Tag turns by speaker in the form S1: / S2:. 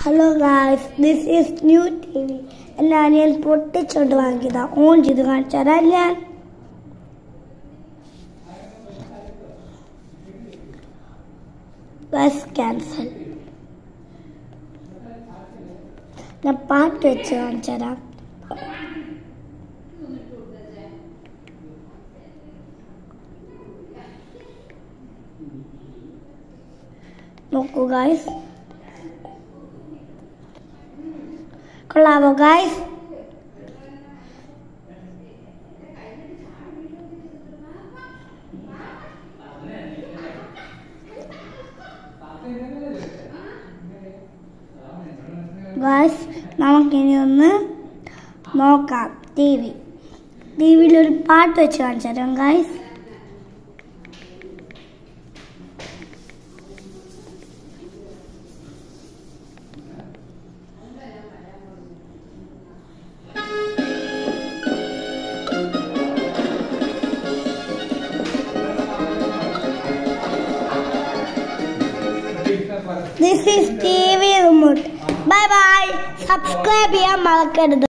S1: Hello guys, this is new TV. ഞാൻ പൊട്ടിച്ചോണ്ട് വാങ്ങിയതാ. On ചെയ്ത് കാണിച്ചു തരാം ഞാൻ. ക്യാൻസൽ. ഞാൻ പാട്ട് വെച്ച് കാണിച്ചു തരാം. നോക്കൂ ഗൈസ്. കൊള്ളാമോ ഗൈസ്? ഗൈസ് നമുക്കിനി ഒന്ന് നോക്കാം. ടിവിയിലൊരു പാട്ട് വെച്ച് കാണിച്ചു തരാം guys. This is TV remote. Bye bye. Subscribe ചെയ്യാൻ മറക്കരുത്.